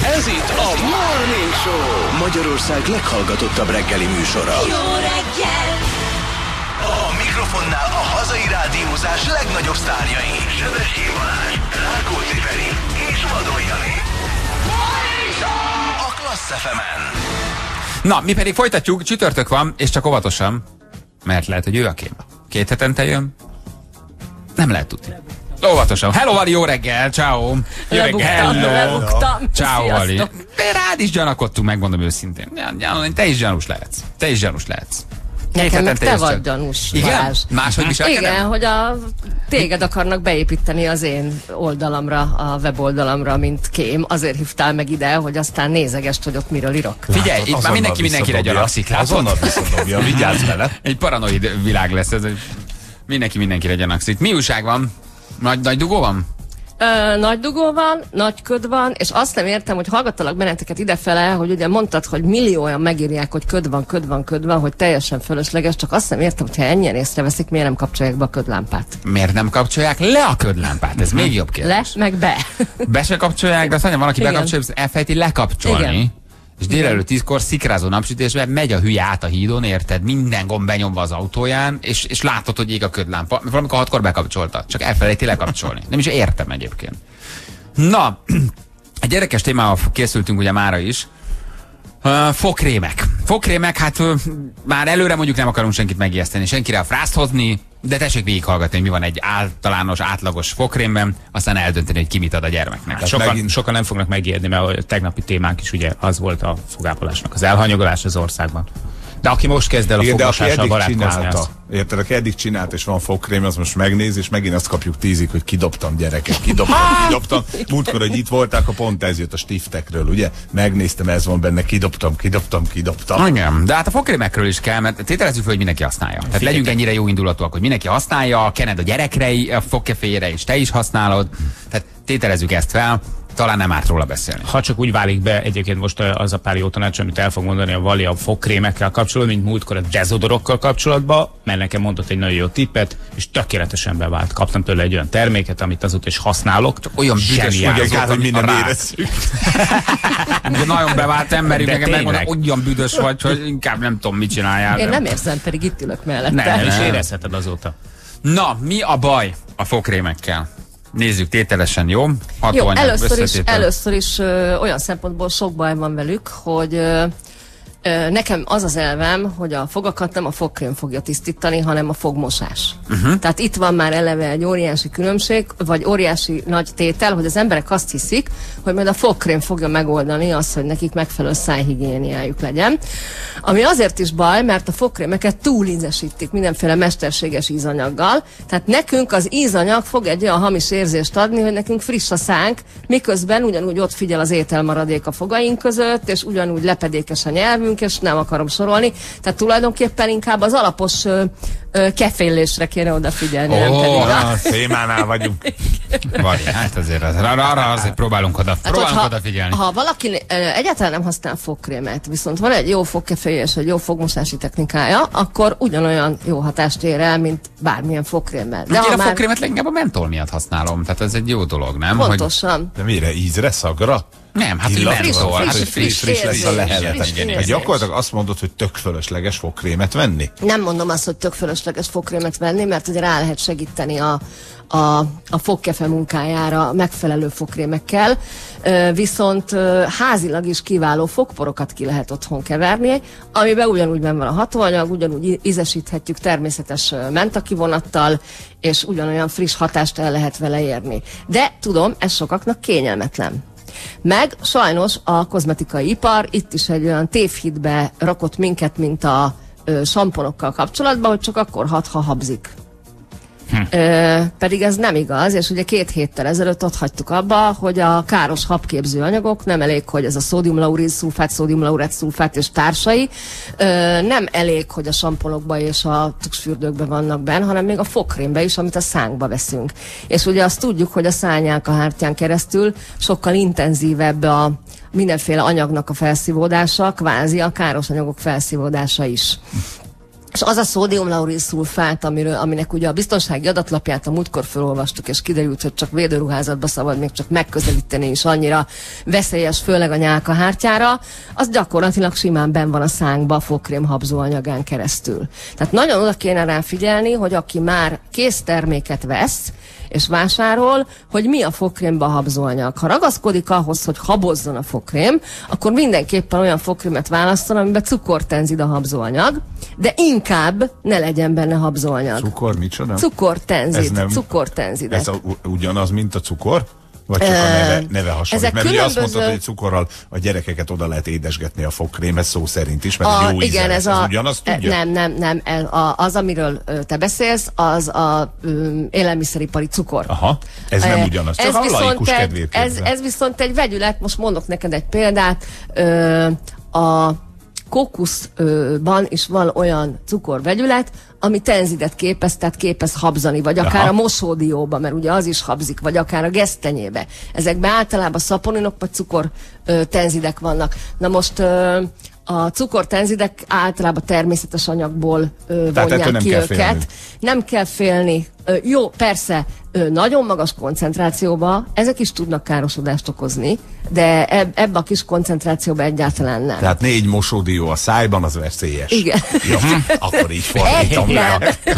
Ez itt a Morning Show, Magyarország leghallgatottabb reggeli műsora. Jó reggel! A mikrofonnál a hazai rádiózás legnagyobb sztárjai. Sebesség Balázs, Rákóczi Feri és Vadon Jani. Morning Show! A Klassz FM-en. Na, mi pedig folytatjuk, csütörtök van, és csak óvatosan, mert lehet, hogy ő a kém. 2 hetente jön? Nem lehet tudni. Óvatosan. Hello, Vali, jó reggel, ciao. Jó reggel, Lebuktam. ciao, Vali. Sziasztok. De rád is gyanakodtunk, megmondom őszintén. Te is gyanús lehetsz. Te is gyanús lehetsz. Nekem meg te és vagy csak- gyanús, Igen? Balázs. Máshogy viselkedem? Igen, hogy téged akarnak beépíteni az én oldalamra, a weboldalamra, mint kém. Azért hívtál meg ide, hogy aztán nézegest, hogy ott miről írok. Figyelj, itt már mindenkire gyanakszik, látod? Azonnal visszadobja, vigyázz vele. Egy paranoid világ lesz ez. Mindenkire gyanakszik. Mi újság van? Nagy dugó van? Nagy dugó van, nagy köd van, és azt nem értem, hogy hallgattalak benneteket idefele, hogy ugye mondtad, hogy millióan megírják, hogy köd van, hogy teljesen fölösleges, csak azt nem értem, hogyha ennyien észreveszik, miért nem kapcsolják be a ködlámpát. Miért nem kapcsolják le a ködlámpát? Ez még jobb kérdés. Le, meg be. Be se kapcsolják, de aztán van, aki Igen. bekapcsolja, elfejti lekapcsolni. Igen. És délelőtt 10-kor szikrázó napsütésben megy a hülye át a hídon, érted? Minden gomb benyomva az autóján, és látod, hogy ég a ködlámpa. Valamikor 6-kor bekapcsolta, csak elfelejti lekapcsolni. Nem is értem egyébként. Na, egy érdekes témával készültünk ugye mára is. Fogkrémek. Fogkrémek, hát már előre mondjuk nem akarunk senkit megijeszteni, senkire a frászt hozni, de tessék végighallgatni, hogy mi van egy általános, átlagos fogkrémben, aztán eldönteni, hogy ki mit ad a gyermeknek. Tehát Sokan nem fognak megijedni, mert a tegnapi témánk is ugye az volt a fogápolásnak az elhanyagolás az országban. De aki most kezd el a Igen, de aki fogmosással eddig barátkozni, csinálta, az... érted, aki eddig csinált és van fogkrém, az most megnéz, és megint azt kapjuk 10-ig, hogy kidobtam gyerekek, kidobtam. Múltkor, hogy itt voltak, akkor pont ez jött a stiftekről, ugye? Megnéztem, ez van benne, kidobtam. Igen, de hát a fogkrémekről is kell, mert tételezzük fel, hogy mindenki használja. Tehát legyünk ennyire jó indulatúak, hogy mindenki használja, kened a gyerekre, a fogkeféjére is te is használod. Tehát tételezzük ezt fel, talán nem árt róla beszélni. Ha csak úgy válik be, egyébként most az a pár jó tanács, amit el fog mondani a Vali a fogkrémekkel kapcsolatban, mint múltkor a dezodorokkal kapcsolatban, mert nekem mondott egy nagyon jó tippet, és tökéletesen bevált. Kaptam tőle egy olyan terméket, amit azóta is használok. Csak olyan büdös Ugye, hát, hogy mi nem érezzük. De nagyon bevált emberi, De nekem megmondom, tényleg. olyan büdös vagy, hogy inkább nem tudom, mit csináljál. Én nem érzem, pedig itt ülök mellette. Nem is érezheted azóta. Na, mi a baj a fogkrémekkel? Nézzük tételesen, jó? Jó, Hatóanyag, először is olyan szempontból sok baj van velük, hogy nekem az az elvem, hogy a fogakat nem a fogkrém fogja tisztítani, hanem a fogmosás. Tehát itt van már eleve egy óriási különbség, vagy óriási nagy tétel, hogy az emberek azt hiszik, hogy majd a fogkrém fogja megoldani azt, hogy nekik megfelelő szájhigiéniájuk legyen. Ami azért is baj, mert a fogkrémeket túlízesítik mindenféle mesterséges ízanyaggal. Tehát nekünk az ízanyag fog egy olyan hamis érzést adni, hogy nekünk friss a szánk, miközben ugyanúgy ott figyel az ételmaradék a fogaink között, és ugyanúgy lepedékes a nyelvünk, és nem akarom sorolni. Tehát tulajdonképpen inkább az alapos kefélésre kéne odafigyelni, nem pedig A témánál vagyunk. Vali, hát azért arra azért próbálunk odafigyelni. Ha valaki egyáltalán nem használ fogkrémet, viszont van egy jó fogkeféje és egy jó fogmosási technikája, akkor ugyanolyan jó hatást ér el, mint bármilyen fogkrémmel. De én a fogkrémet leginkább a mentol miatt használom, tehát ez egy jó dolog, nem? Pontosan. De mire? Ízre, szagra? Nem, hát Illat? mentol, hát, hogy friss Friss lesz a érzés, lehelet. friss igen, Hát érzés. gyakorlatilag azt mondod, hogy tök fölösleges fogkrémet venni? Nem mondom azt, hogy tök fölösleges fogkrémet venni, mert ugye rá lehet segíteni a fogkefe munkájára megfelelő fogkrémekkel, viszont házilag is kiváló fogporokat ki lehet otthon keverni, amiben ugyanúgy benne van a hatóanyag, ugyanúgy ízesíthetjük természetes mentakivonattal, és ugyanolyan friss hatást el lehet vele érni. De tudom, ez sokaknak kényelmetlen. Meg sajnos a kozmetikai ipar itt is egy olyan tévhitbe rakott minket, mint a samponokkal kapcsolatban, hogy csak akkor hat, ha habzik. Pedig ez nem igaz, és ugye 2 héttel ezelőtt ott hagytuk abba, hogy a káros habképző anyagok nem elég, hogy ez a szódiumlauril-szulfát, szódiumlaurett-szulfát és társai, nem elég, hogy a samponokba és a tuszfürdőkbe vannak benne, hanem még a fogkrémbe is, amit a szánkba veszünk. És ugye azt tudjuk, hogy a szárnyálkahártyán keresztül sokkal intenzívebb a mindenféle anyagnak a felszívódása, kvázi a káros anyagok felszívódása is. És az a szódiumlauril szulfát, aminek ugye a biztonsági adatlapját a múltkor felolvastuk, és kiderült, hogy csak védőruházatba szabad még csak megközelíteni is, annyira veszélyes, főleg a nyálkahártyára, az gyakorlatilag simán benn van a szánkba a fogkrém habzóanyagán keresztül. Tehát nagyon oda kéne rá figyelni, hogy aki már kész terméket vesz, és vásárol, hogy mi a fogkrémben a habzóanyag. Ha ragaszkodik ahhoz, hogy habozzon a fogkrém, akkor mindenképpen olyan fogkrémet válaszol, amiben cukortenzid a habzóanyag, de inkább ne legyen benne habzóanyag. Cukor, micsoda? Cukortenzid. Cukortenzidek. Ez ugyanaz, mint a cukor? Vagy csak a neve hasonlít? Mert ugye azt mondtad, hogy cukorral a gyerekeket oda lehet édesgetni a fogkrémhez szó szerint is, mert jó íze igen, lesz. Ez ugyanaz tudja? Nem. Az, amiről te beszélsz, az a élelmiszeripari cukor. Aha, ez nem ugyanaz, csak a laikus kedvéért. Ez viszont egy vegyület, most mondok neked egy példát, a kókuszban is van olyan cukorvegyület, ami tenzidet képez, tehát képez habzani, vagy akár a mosódióba, mert ugye az is habzik, vagy akár a gesztenyébe. Ezekben általában szaponinok vagy cukortenzidek vannak. Na most a cukortenzidek általában természetes anyagból vonják ki őket. Nem kell félni. Jó, persze, nagyon magas koncentrációban ezek is tudnak károsodást okozni, de ebbe a kis koncentrációban egyáltalán nem. Tehát 4 mosódió a szájban, az veszélyes. Igen. Jó, akkor így fordítom le.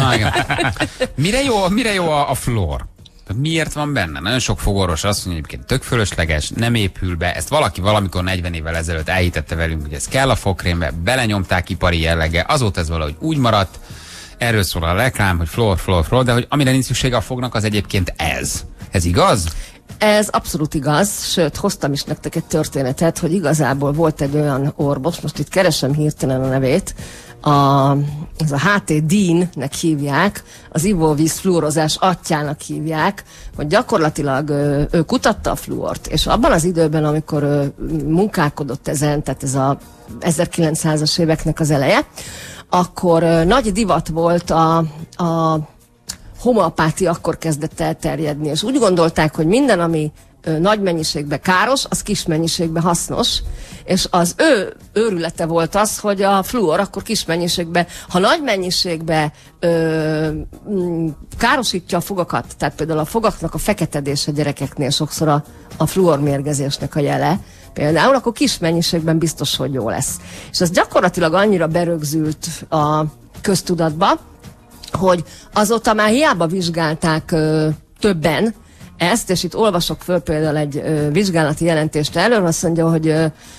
Mire jó a fluor? Miért van benne? Nagyon sok fogorvos azt mondja, egyébként tök fölösleges, nem épül be. Ezt valaki valamikor 40 évvel ezelőtt elhitette velünk, hogy ez kell a fogkrémbe, belenyomták ipari jellege, azóta ez valahogy úgy maradt. Erről szól a reklám, hogy fluor, de hogy amire nincs szüksége a fognak, az egyébként ez. Ez igaz? Ez abszolút igaz, sőt, hoztam is nektek egy történetet, hogy igazából volt egy olyan orvos, most itt keresem hirtelen a nevét, ez a H.T. Dean-nek hívják, az ivóvíz fluorozás atyának hívják, hogy gyakorlatilag ő kutatta a fluort, és abban az időben, amikor munkálkodott ezen, tehát ez a 1900-as éveknek az eleje, akkor nagy divat volt a homeopátia, akkor kezdett elterjedni, és úgy gondolták, hogy minden, ami nagy mennyiségben káros, az kis mennyiségben hasznos, és az ő őrülete volt az, hogy a fluor akkor kis mennyiségben, ha nagy mennyiségben károsítja a fogakat, tehát például a fogaknak a feketedése gyerekeknél sokszor a fluormérgezésnek a jele, például, akkor kis mennyiségben biztos, hogy jó lesz. És ez gyakorlatilag annyira berögzült a köztudatba, hogy azóta már hiába vizsgálták többen ezt, és itt olvasok föl például egy vizsgálati jelentést előről, azt mondja, hogy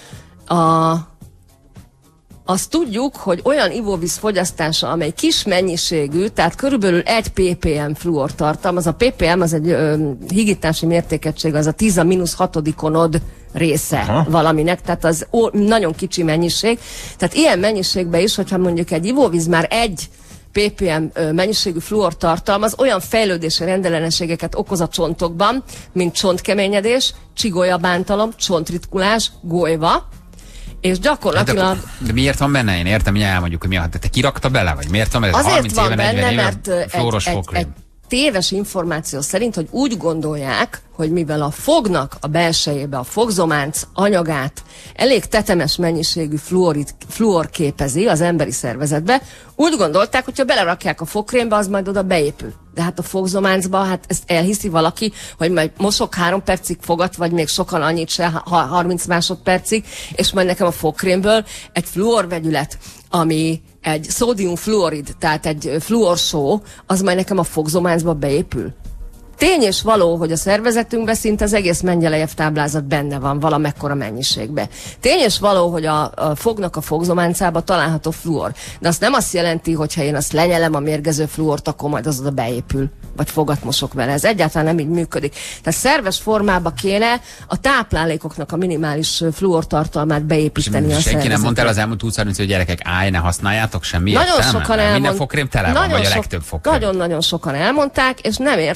azt tudjuk, hogy olyan ivóvíz fogyasztása, amely kis mennyiségű, tehát körülbelül 1 ppm fluor tartalmaz. A ppm az egy higítási mértékegység, az a 10⁻⁶ része valaminek, tehát az nagyon kicsi mennyiség. Tehát ilyen mennyiségben is, hogyha mondjuk egy ivóvíz már 1 ppm mennyiségű fluor tartalmaz, olyan fejlődési rendellenességeket okoz a csontokban, mint csontkeményedés, csigolyabántalom, csontritkulás, golyva, és gyakorlatilag... De miért van benne? Én értem, hogy elmondjuk, hogy miért. Te kirakta bele, vagy miért van benne? Azért 30 van éve, 40 benne, éve mert fluoros fogkrém. egy téves információ szerint, hogy úgy gondolják, hogy mivel a fognak a belsejébe a fogzománc anyagát elég tetemes mennyiségű fluor képezi az emberi szervezetbe, úgy gondolták, hogyha belerakják a fogkrémbe, az majd oda beépül. De hát a fogzománcba, hát ezt elhiszi valaki, hogy majd mosok 3 percig fogat, vagy még sokan annyit se, 30 másodpercig, és majd nekem a fogkrémből egy fluorvegyület, ami egy szódiumfluorid, tehát egy fluorsó, az majd nekem a fogzománcba beépül. Tény és való, hogy a szervezetünkben szinte az egész Mendelejev táblázat benne van valamekkora mennyiségbe. Tény és való, hogy a fognak a fogzománcába található fluor. De azt nem azt jelenti, hogy ha én azt lenyelem a mérgező fluort, akkor majd az oda beépül, vagy fogat mosok vele. Ez egyáltalán nem így működik. Tehát szerves formába kéne a táplálékoknak a minimális fluor tartalmát beépíteni a szervezetbe. Senki nem mondta el az elmúlt 20-30, hogy gyerekek, ne használjátok semmi nagyon sokan minden fogkrém tele van, vagy a legtöbb fogkrém. Nagyon-nagyon sokan elmondták, és nem értem, hogy miért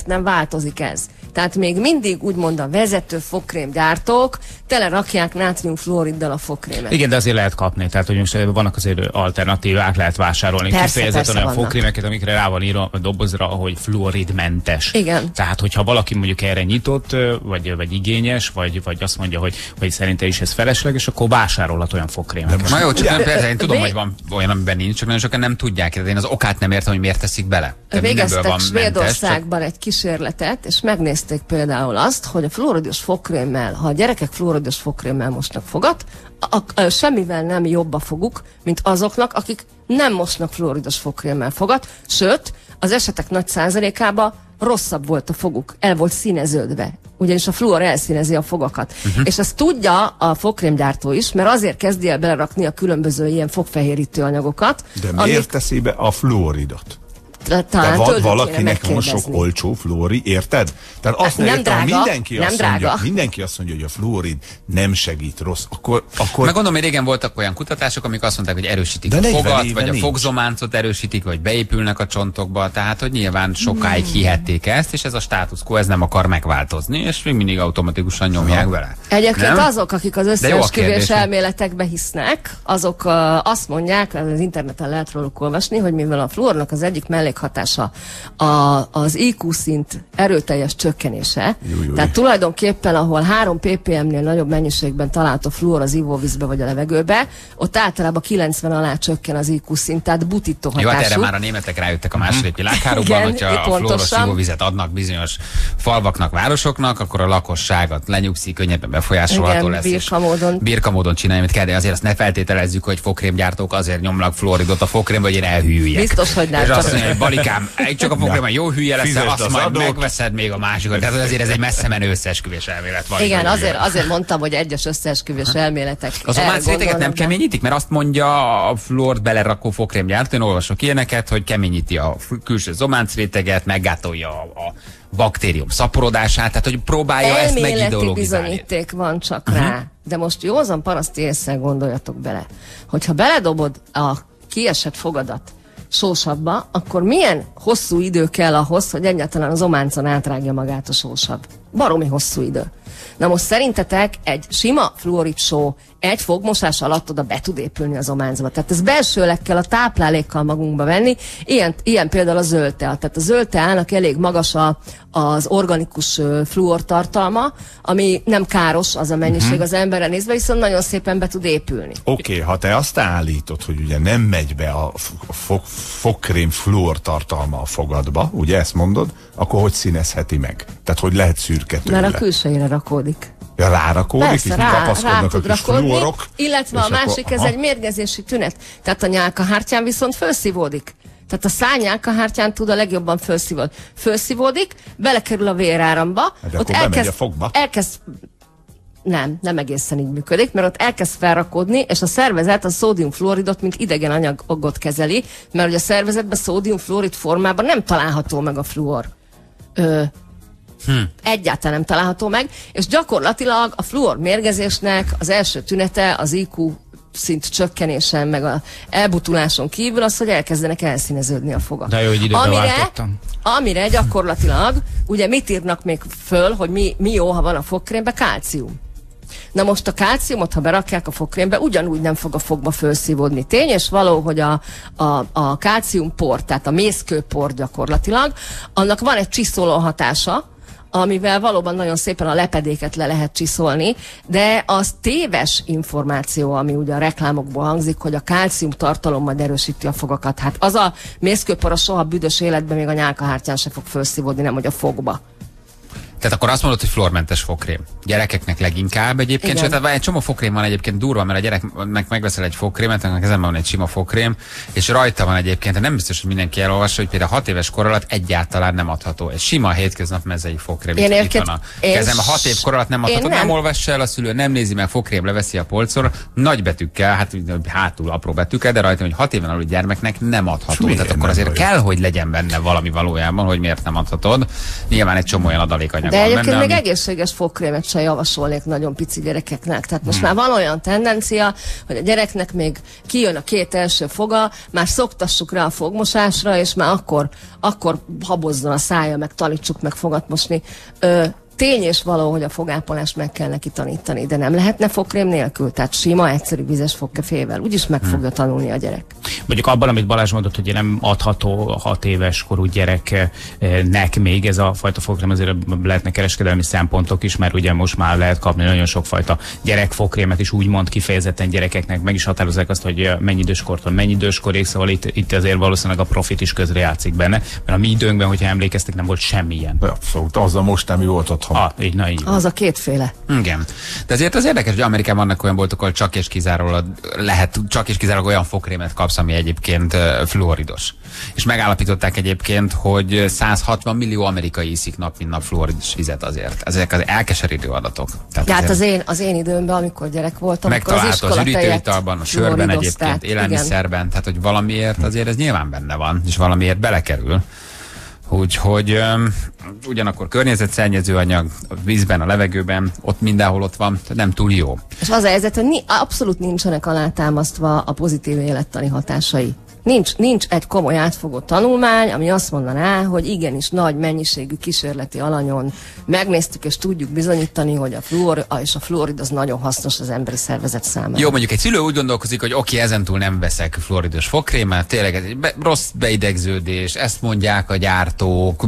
miért nem változik ez? Tehát még mindig úgymond a vezető fogkrémgyártók telerakják nátriumfluoriddal a fogkrémet. Igen, de azért lehet kapni, tehát hogy most vannak azért alternatívák, lehet vásárolni. Kifejezetten olyan fogkrémeket, amikre rá van írva a dobozra, hogy fluoridmentes. Igen. Tehát, hogyha valaki mondjuk erre nyitott, vagy igényes, vagy azt mondja, hogy szerinte is ez felesleges, akkor vásárolhat olyan fogkrémeket. Na jó, csak persze, én tudom, hogy van olyan, amiben nincs, csak nagyon sokan nem tudják. Én az okát nem értem, hogy miért teszik bele. Végeztek Svédországban egy kísérletet, és megnézték például azt, hogy a fluoridos fogkrémmel, ha a gyerekek fluoridos fogkrémmel mosnak fogat, semmivel nem jobb a foguk, mint azoknak, akik nem mosnak fluoridos fogkrémmel fogat, sőt, az esetek nagy százalékában rosszabb volt a foguk, el volt színeződve. Ugyanis a fluor elszínezi a fogakat. És ezt tudja a fogkrémgyártó is, mert azért kezdi el belerakni a különböző ilyen fogfehérítő anyagokat. De miért teszi be a fluoridot? Talán valakinek van sok olcsó fluori, érted? Tehát azt nem drága, mindenki azt mondja, hogy a fluorid nem segít rossz. Akkor... Meg gondolom, hogy régen voltak olyan kutatások, amik azt mondták, hogy erősítik a fogat, vagy a fogzománcot erősítik, vagy beépülnek a csontokba, tehát hogy nyilván sokáig hihették ezt, és ez a status quo, ez nem akar megváltozni, és még mindig automatikusan nyomják vele. Egyébként azok, akik az összeesküvés elméletekbe hisznek, azok azt mondják, az interneten lehet róluk olvasni, hogy mivel a fluornak az egyik mellékhatása az IQ szint erőteljes csökkenése. Tehát tulajdonképpen, ahol 3 ppm-nél nagyobb mennyiségben található fluor az ivóvízbe vagy a levegőbe, ott általában 90 alá csökken az IQ szint, tehát butító hatású. Jó, hát erre már a németek rájöttek a második világháborúban, hogyha a fluoros ivóvizet adnak bizonyos falvaknak, városoknak, akkor a lakosságot lenyugszik, könnyebben befolyásolható lesz. Birka módon csinálni, amit kell, de azért azt ne feltételezzük, hogy fogkrémgyártók azért nyomnak fluoridot a fogkrémbe, hogy én elhűljek. Biztos, hogy nem. Balikám, csak a fogkrémben jó hülye lesz, azt majd megveszed még a másikat. Tehát azért ez egy messze menő összeesküvés elmélet van. Igen, azért mondtam, hogy egyes összeesküvés elméletek. Az ománszréteget nem keményítik, mert azt mondja a fluort belerakó fogkrémgyártó, én olvasok ilyeneket, hogy keményíti a külső zománcréteget, meggátolja a baktérium szaporodását, tehát hogy próbálja ezt megideologizálni. Elméleti bizonyíték van csak rá. De most józan paraszti ésszel gondoljatok bele, hogyha beledobod a kiesett fogadat sósabba, akkor milyen hosszú idő kell ahhoz, hogy egyáltalán az ománcon átrágja magát a sósabb? Baromi hosszú idő. Na most szerintetek egy sima fluoridsó egy fogmosás alatt oda be tud épülni az ománcba. Tehát ez belsőleg kell a táplálékkal magunkba venni. Ilyen például a zöldtea. Tehát a zöldteának elég magas az organikus fluor tartalma, ami nem káros az a mennyiség az emberre nézve, viszont nagyon szépen be tud épülni. Oké, ha te azt állítod, hogy ugye nem megy be a fogkrém fluor tartalma a fogadba, ugye ezt mondod, akkor hogy színezheti meg? Tehát hogy lehet szürke tőle? Mert a külsejére rakódik. Ja, rárakódik, persze, és kapaszkodnak a kis fluorok. Illetve a másik, ez egy mérgezési tünet. Tehát a nyálkahártyán viszont felszívódik. Tehát a szárnyálkahártyán tud a legjobban felszívódik, belekerül a véráramba, de ott elkezd a fogba. Nem egészen így működik, mert ott elkezd felrakódni, és a szervezet a szódiumfluoridot, mint idegen anyagot kezeli, mert hogy a szervezetben szódiumfluorid formában nem található meg a fluor. Egyáltalán nem található meg, és gyakorlatilag a fluor mérgezésnek az első tünete az IQ szint csökkenésen, meg a elbutuláson kívül az, hogy elkezdenek elszíneződni a fogak. De jó, hogy időbe váltottam. Amire gyakorlatilag, ugye mit írnak még föl, hogy mi jó, ha van a fogkrémbe? Kálcium. Na most a kálciumot, ha berakják a fogkrémbe, ugyanúgy nem fog a fogba felszívódni. Tény és való, hogy a kálciumpor, tehát a mészkőpor gyakorlatilag, annak van egy csiszoló hatása, amivel valóban nagyon szépen a lepedéket le lehet csiszolni, de az téves információ, ami ugye a reklámokból hangzik, hogy a kálcium tartalom majd erősíti a fogakat. Hát az a mészkőpor soha büdös életben még a nyálkahártyán se fog felszívódni, nem hogy a fogba. Tehát akkor azt mondod, hogy fluormentes fogkrém. Gyerekeknek leginkább egyébként. Sőt, tehát egy csomó fogkrém van egyébként durva, mert a gyereknek megveszel egy fogkrémet, annak kezemben van egy sima fogkrém, és rajta van egyébként, nem biztos, hogy mindenki elolvassa, hogy például 6 éves kor alatt egyáltalán nem adható. Egy sima hétköznap mezei fogkrém. Itt van a kezemben 6 év kor alatt nem adható. Nem olvassa el a szülő, nem nézi meg, fogkrém leveszi a polcról, nagy betűkkel, hát hátul apró betűkkel, de rajta, hogy 6 éven aluli gyermeknek nem adható. Tehát akkor azért kell, hogy legyen benne valami valójában, hogy miért nem adhatod. Nyilván egy csomó olyan adalékanyag De van egyébként benne, még egészséges fogkrémet sem javasolnék nagyon pici gyerekeknek. Tehát most már van olyan tendencia, hogy a gyereknek még kijön a 2 első foga, már szoktassuk rá a fogmosásra, és már akkor habozzon a szája, meg tanítsuk meg fogat mosni. Tény és való, hogy a fogápolást meg kell neki tanítani, de nem lehetne fogkrém nélkül, tehát sima, egyszerű vizes fogkefével. Úgyis meg fogja tanulni a gyerek. Mondjuk abban, amit Balázs mondott, hogy nem adható 6 éves korú gyereknek még ez a fajta fogkrém, azért lehetne kereskedelmi szempontok is, mert ugye most már lehet kapni nagyon sok fajta gyerekfogkrémet, és úgymond kifejezetten gyerekeknek meg is határozzák azt, hogy mennyi időskortól mennyi időskorig, szóval itt azért valószínűleg a profit is közrejátszik benne, mert a mi időnkben, hogyha emlékeztek, nem volt semmilyen. Abszolút, az a most nem volt otthon. Így. Az a kétféle. Igen. De azért az érdekes, hogy Amerikában vannak olyan boltok, ahol csak és kizárólag olyan fogkrémet kapsz, ami egyébként fluoridos. És megállapították egyébként, hogy 160 millió amerikai iszik nap, mint nap fluoridos vizet azért. Ezek az elkeserítő adatok. Tehát az én időmben, amikor gyerek voltam, akkor az megtalálható az üdítőitalban, a sörben egyébként, élelmiszerben, igen. Tehát hogy valamiért azért ez nyilván benne van, és valamiért belekerül. Úgyhogy ugyanakkor környezetszennyező anyag, a vízben, a levegőben, ott mindenhol ott van, nem túl jó. És az a helyzet, hogy abszolút nincsenek alátámasztva a pozitív élettani hatásai. Nincs egy komoly átfogó tanulmány, ami azt mondaná, hogy igenis nagy mennyiségű kísérleti alanyon megnéztük és tudjuk bizonyítani, hogy a fluorid az nagyon hasznos az emberi szervezet számára. Jó, mondjuk egy szülő úgy gondolkozik, hogy oké, ezentúl nem veszek fluoridos fogkrémet, tényleg ez egy rossz beidegződés, ezt mondják a gyártók,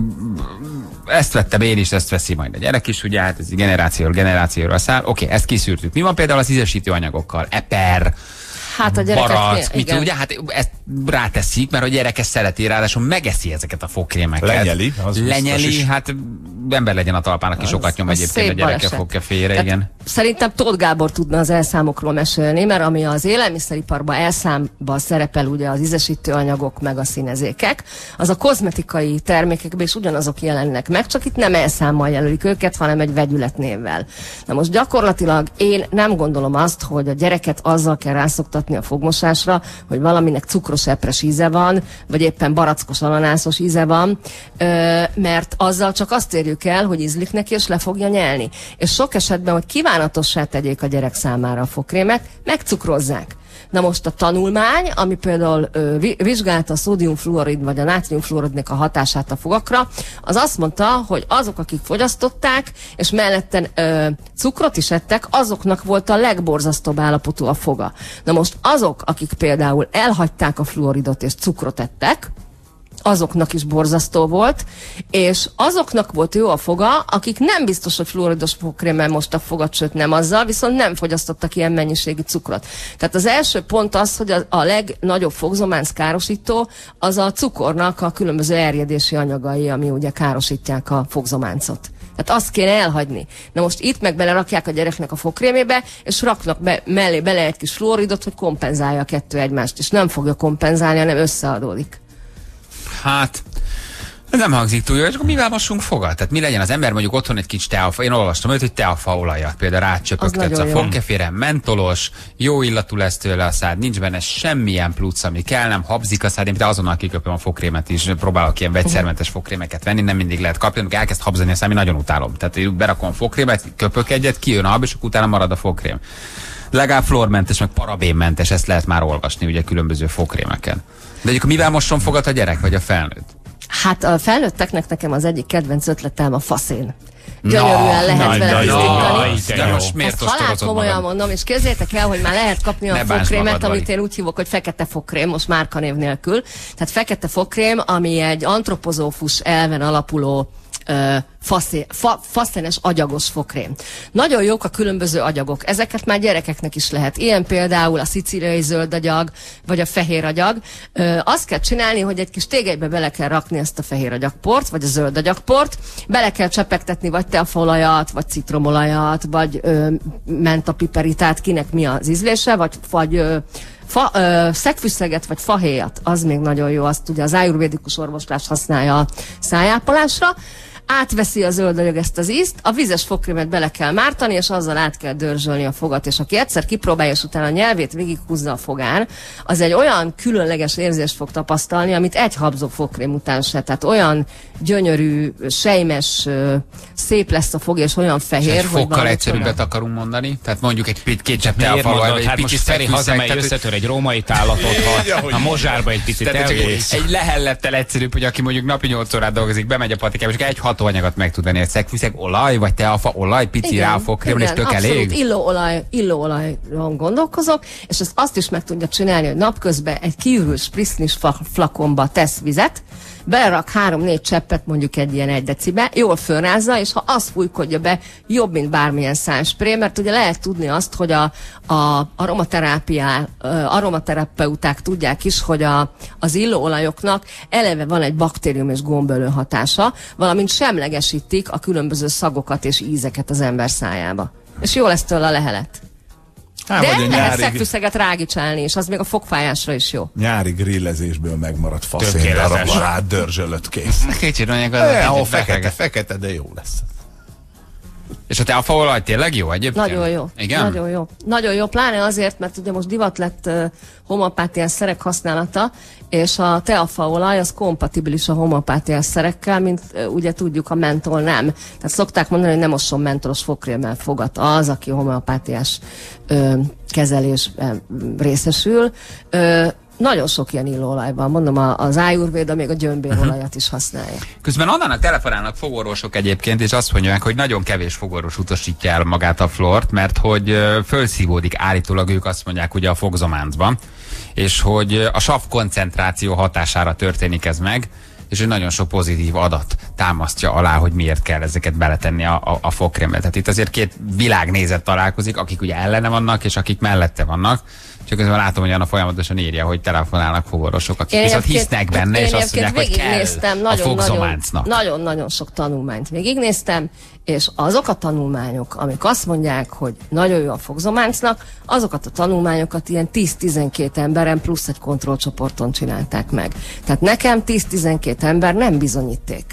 ezt vettem én is, ezt veszi majd a gyerek is, ugye, hát ez generációra száll. Oké, ezt kiszűrtük. Mi van például az ízesítő anyagokkal? Eper, hát a gyerekeknél, barack, mit ugye, hát ezt ráteszik, mert a gyerek ezt szereti, ráadásul megeszi ezeket a fogkrémeket. Lenyeli, hát ember legyen a talpának is sokat nyom egyébként a gyereke fogkeféjére, igen. Szerintem Tóth Gábor tudna az elszámokról mesélni, mert ami az élelmiszeriparban elszámban szerepel, ugye az ízesítő anyagok meg a színezékek, az a kozmetikai termékekben is ugyanazok jelennek meg, csak itt nem elszámmal jelölik őket, hanem egy vegyületnévvel. Na most gyakorlatilag én nem gondolom azt, hogy a gyereket azzal kell rászoktatni a fogmosásra, hogy valaminek cukros epres íze van, vagy éppen barackos ananászos íze van, mert azzal csak azt érjük el, hogy ízlik neki, és le fogja nyelni. És sok esetben, hogy kívánatossá tegyék a gyerek számára a fogkrémet, megcukrozzák. Na most a tanulmány, ami például vizsgálta a szódiumfluorid vagy a nátriumfluoridnek a hatását a fogakra, az azt mondta, hogy azok, akik fogyasztották, és melletten cukrot is ettek, azoknak volt a legborzasztóbb állapotú a foga. Na most azok, akik például elhagyták a fluoridot és cukrot ettek, azoknak is borzasztó volt, és azoknak volt jó a foga, akik nem biztos, hogy fluoridos fogkrémmel mostak fogat, sőt nem azzal, viszont nem fogyasztottak ilyen mennyiségű cukrot. Tehát az első pont az, hogy a legnagyobb fogzománc károsító az a cukornak a különböző erjedési anyagai, ami ugye károsítják a fogzománcot. Tehát azt kéne elhagyni. Na most itt meg belerakják a gyereknek a fogkrémébe, és raknak mellé bele egy kis fluoridot, hogy kompenzálja a kettő egymást, és nem fogja kompenzálni, hanem összeadódik. Hát, ez nem hangzik túl jó, és akkor mivel mossunk fogat? Tehát mi legyen az ember mondjuk otthon egy kicsi teafa, én olvastam őt, hogy teafaolajat például rácsöpögtetsz a fogkefére, mentolos, jó illatú lesz tőle a szád, nincs benne semmilyen plusz, ami kell, nem habzik a szád, én azonnal kiköpöm a fogkrémet is, próbálok ilyen vegyszermentes fogkrémeket venni, nem mindig lehet kapni, amikor elkezd habzani a szám, én nagyon utálom. Tehát én berakom a fogkrémet, köpök egyet, kijön a hab, és utána marad a fogkrém. Legalább flormentes, meg parabénmentes, ezt lehet már olvasni ugye különböző fogkrémeken. De egyébként mivel mosson fogat a gyerek vagy a felnőtt? Hát a felnőtteknek nekem az egyik kedvenc ötletem a faszén. Gyönyörűen lehet vele tisztítani. De most miért ezt halál komolyan mondom, és képzeljétek el, hogy már lehet kapni a fogkrémet, amit én úgy hívok, hogy fekete fogkrém, most márkanév nélkül. Tehát fekete fogkrém, ami egy antropozófus elven alapuló faszénes agyagos fogkrém. Nagyon jók a különböző agyagok, ezeket már gyerekeknek is lehet. Ilyen például a szicíliai zöld agyag, vagy a fehér agyag. Azt kell csinálni, hogy egy kis tégelybe bele kell rakni ezt a fehér agyagport, vagy a zöld agyagport, bele kell csepegtetni vagy teafaolajat, vagy citromolajat, vagy mentapiperitát, kinek mi az ízlése, vagy szegfűszeget vagy fahéjat, az még nagyon jó, azt ugye az ájurvédikus orvoslás használja a szájápolásra. átveszi a zöldanyag ezt az ízt, a vizes fogkrémet bele kell mártani, és azzal át kell dörzsölni a fogat, és aki egyszer kipróbálja, és utána a nyelvét végighúzza a fogán, az egy olyan különleges érzést fog tapasztalni, amit egy habzó fogkrém után se. Tehát olyan gyönyörű, sejmes, szép lesz a fog, és olyan fehér, egy fokkal egyszerűbbet akarunk mondani, tehát mondjuk egy két csepp teafaval, vagy egy pici Feri hazamegy, összetör egy római tálatot, a mozsárba egy picit elvész. Egy lehellettel egyszerűbb, hogy aki mondjuk napi 8 órát dolgozik, bemegy a patikába, és egy hatóanyagot meg tud venni, egy szegfűszeg olaj, vagy teafa olaj, pici rá a fogkrémre, és tök elég. Illóolajról gondolkozok, és azt is meg tudja csinálni, hogy napközben egy kiürült spritznis flakonba tesz vizet, belerak 3-4 cseppet mondjuk egy ilyen 1 decibe, jól fölrázza, és ha azt fújkodja be, jobb, mint bármilyen szájspré, mert ugye lehet tudni azt, hogy a aromaterapeuták tudják is, hogy az illóolajoknak eleve van egy baktérium és gombölő hatása, valamint semlegesítik a különböző szagokat és ízeket az ember szájába. És jó lesz tőle a lehelet. De lehet szegfűszeget rágicsálni, és az még a fogfájásra is jó. Nyári grillezésből megmaradt faszén darabba rád dörzsölött kész. Kicsit mondják, fekete, de jó lesz. És a teafaolaj tényleg jó egyébként? Nagyon jó. Igen? Nagyon jó. Nagyon jó, pláne azért, mert ugye most divat lett homopátiás szerek használata, és a teafaolaj az kompatibilis a homopátiás szerekkel, mint ugye tudjuk, a mentol nem. Tehát szokták mondani, hogy nem mosson mentolos fogkrémmel fogat az, aki homopátiás kezelésben részesül. Nagyon sok ilyen illóolajban, mondom, az Ayurveda még a gyömbérolajat is használja. Közben Annának telefonálnak fogorvosok egyébként, és azt mondják, hogy nagyon kevés fogorvos utasítja el magát a flort, mert hogy fölszívódik állítólag, ők azt mondják ugye a fogzománcban, és hogy a sav koncentráció hatására történik ez meg, és hogy nagyon sok pozitív adat támasztja alá, hogy miért kell ezeket beletenni a fogkrémbe. Tehát itt azért két világnézet találkozik, akik ugye ellene vannak, és akik mellette vannak. Csak közben látom, hogy Anna folyamatosan írja, hogy telefonálnak fogorvosok, akik viszont hisznek benne, és azt mondják, hogy kell a fogzománcnak. Nagyon-nagyon sok tanulmányt végignéztem, és azok a tanulmányok, amik azt mondják, hogy nagyon jó a fogzománcnak, azokat a tanulmányokat ilyen 10-12 emberen plusz egy kontrollcsoporton csinálták meg. Tehát nekem 10-12 ember nem bizonyíték.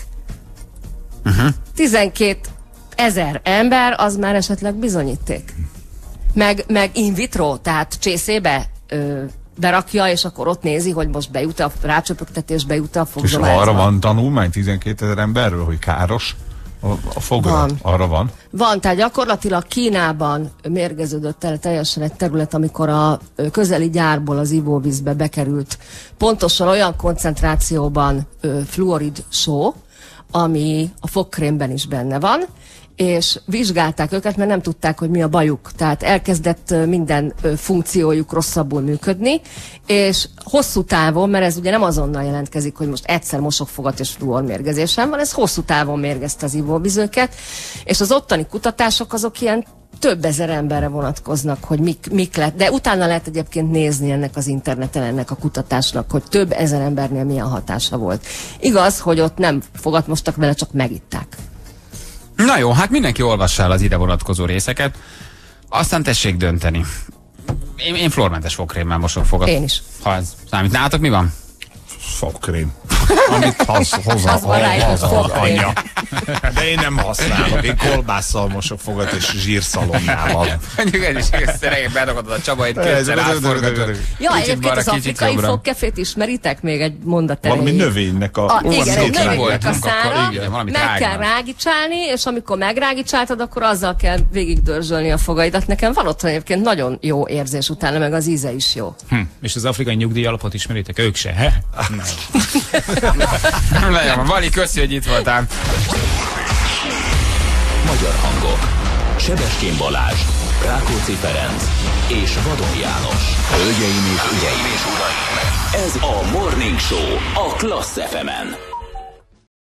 12 000 ember az már esetleg bizonyíték. Meg in vitro, tehát csészébe berakja, és akkor ott nézi, hogy most bejut a rácsöpögtetésbe, jut a fogzománcba. És arra van tanulmány 12 000 emberről, hogy káros a fogra? Van. Arra van? Van, tehát gyakorlatilag Kínában mérgeződött el teljesen egy terület, amikor a közeli gyárból az ivóvízbe bekerült pontosan olyan koncentrációban fluorid só, ami a fogkrémben is benne van, és vizsgálták őket, mert nem tudták, hogy mi a bajuk. Tehát elkezdett minden funkciójuk rosszabbul működni, és hosszú távon, mert ez ugye nem azonnal jelentkezik, hogy most egyszer mosok fogat és fluormérgezésem van, ez hosszú távon mérgezte az ivóvizőket, és az ottani kutatások azok ilyen több ezer emberre vonatkoznak, hogy mik lett, de utána lehet egyébként nézni ennek az interneten, ennek a kutatásnak, hogy több ezer embernél milyen hatása volt. Igaz, hogy ott nem fogat mostak vele, csak megitták. Na jó, hát mindenki olvassa el az ide vonatkozó részeket, aztán tessék dönteni. Én flormentes fogkrémmel mosok fogat. Én is. Ha ez számít. Nálatok mi van? Fogkrém. Amit hozzá anyja. De én nem használok. Én kolbásszal mosok fogat és zsírszalonnával. Mondjuk ez is szeregen beragadod a Csaba, egy kétszer átforgatod. Ja, egyébként az afrikai fogkefét ismeritek? Még egy mondat erejéig. Valami növénynek igen, egy növénynek a szára, igen, meg kell rágicsálni, és amikor megrágicsáltad, akkor azzal kell végig dörzsölni a fogaidat. Nekem van otthon egyébként nagyon jó érzés utána, meg az íze is jó. És az afrikai nyugdíj alapot ismeritek? Ők se, he? Nagyon, Vali, köszi, hogy itt voltál. Magyar hangok. Sebestyén Balázs, Rákóczi Ferenc és Vadon János. Hölgyeim és uraim, ez a Morning Show a Klassz FM-en.